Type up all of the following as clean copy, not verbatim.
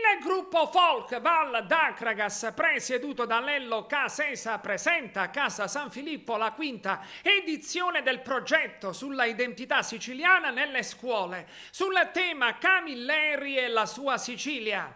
Il gruppo folk Val d'Acragas, presieduto da Lello Casesa, presenta a Casa San Filippo la quinta edizione del progetto sulla identità siciliana nelle scuole, sul tema Camilleri e la sua Sicilia.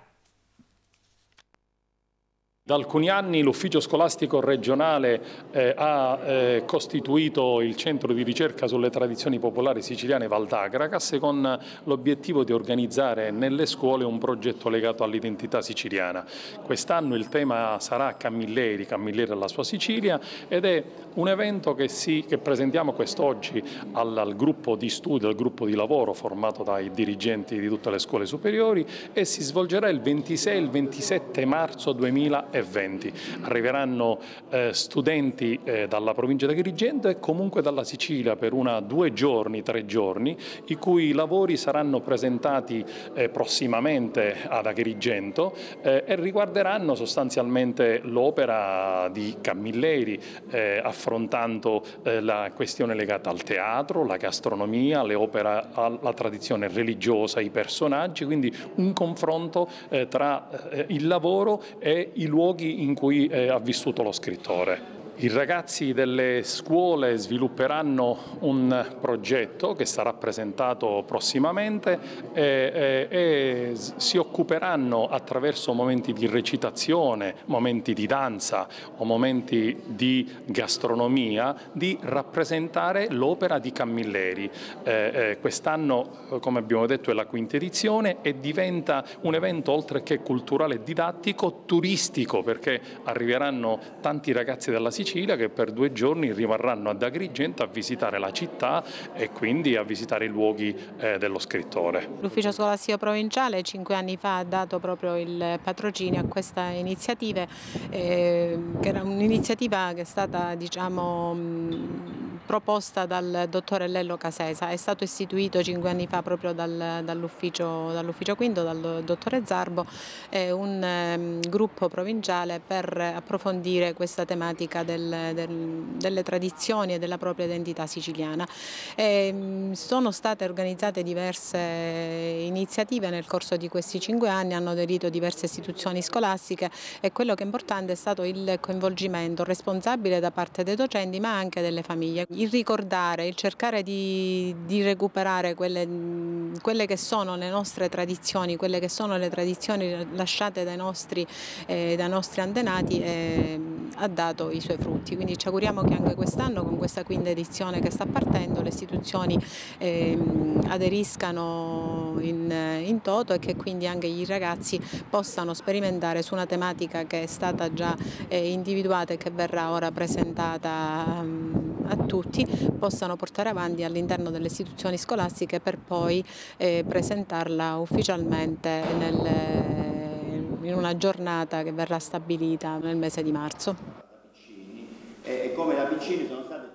Da alcuni anni l'ufficio scolastico regionale ha costituito il centro di ricerca sulle tradizioni popolari siciliane Val d'Acragas con l'obiettivo di organizzare nelle scuole un progetto legato all'identità siciliana. Quest'anno il tema sarà Camilleri e la sua Sicilia, ed è un evento che presentiamo quest'oggi al gruppo di studio, al gruppo di lavoro formato dai dirigenti di tutte le scuole superiori, e si svolgerà il 26 e il 27 marzo 2020. Arriveranno studenti dalla provincia di Agrigento e comunque dalla Sicilia per 3 giorni, i cui lavori saranno presentati prossimamente ad Agrigento e riguarderanno sostanzialmente l'opera di Camilleri, affrontando la questione legata al teatro, la gastronomia, la tradizione religiosa, i personaggi, quindi un confronto tra il lavoro e i luoghi in cui ha vissuto lo scrittore. I ragazzi delle scuole svilupperanno un progetto che sarà presentato prossimamente e si occuperanno, attraverso momenti di recitazione, momenti di danza o momenti di gastronomia, di rappresentare l'opera di Camilleri. Quest'anno, come abbiamo detto, è la quinta edizione e diventa un evento oltre che culturale e didattico, turistico, perché arriveranno tanti ragazzi della Sicilia che per 2 giorni rimarranno ad Agrigento a visitare la città e quindi a visitare i luoghi dello scrittore. L'ufficio scolastico provinciale 5 anni fa ha dato proprio il patrocinio a questa iniziativa, che era un'iniziativa che è stata, proposta dal dottore Lello Casesa. È stato istituito 5 anni fa proprio dall'ufficio quinto, dal dottore Zarbo, un gruppo provinciale per approfondire questa tematica delle tradizioni e della propria identità siciliana. Sono state organizzate diverse iniziative nel corso di questi 5 anni, hanno aderito diverse istituzioni scolastiche, e quello che è importante è stato il coinvolgimento responsabile da parte dei docenti ma anche delle famiglie. Il ricordare, il cercare di recuperare quelle che sono le nostre tradizioni, quelle che sono le tradizioni lasciate dai nostri antenati, ha dato i suoi frutti. Quindi ci auguriamo che anche quest'anno, con questa quinta edizione che sta partendo, le istituzioni aderiscano in toto e che quindi anche i ragazzi possano sperimentare su una tematica che è stata già individuata e che verrà ora presentata a tutti, possano portare avanti all'interno delle istituzioni scolastiche per poi presentarla ufficialmente in una giornata che verrà stabilita nel mese di marzo. E come da piccini sono state